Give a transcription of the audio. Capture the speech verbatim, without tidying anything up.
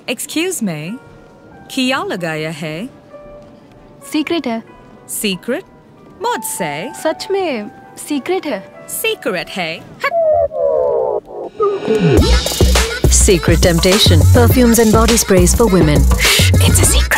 Excuse me, क्या लगाया है? सीक्रेट है। सीक्रेट? मुझसे? सच में सीक्रेट है। सीक्रेट है? Secret Temptation. Perfumes and body sprays for women. Shh, it's a secret.